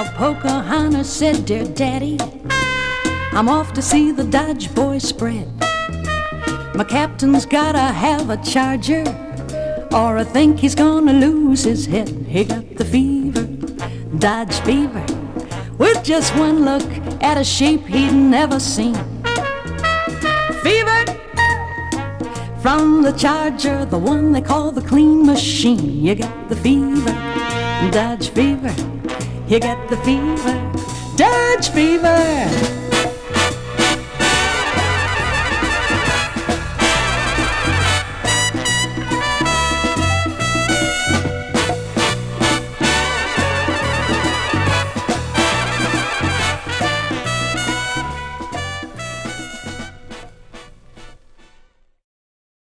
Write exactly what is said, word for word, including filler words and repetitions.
Now Pocahontas said, "Dear Daddy, I'm off to see the Dodge boys spread. My captain's gotta have a charger, or I think he's gonna lose his head. He got the fever, Dodge fever, with just one look at a shape he'd never seen. Fever from the Charger, the one they call the Clean Machine. You got the fever, Dodge fever. You got the fever, Dodge fever.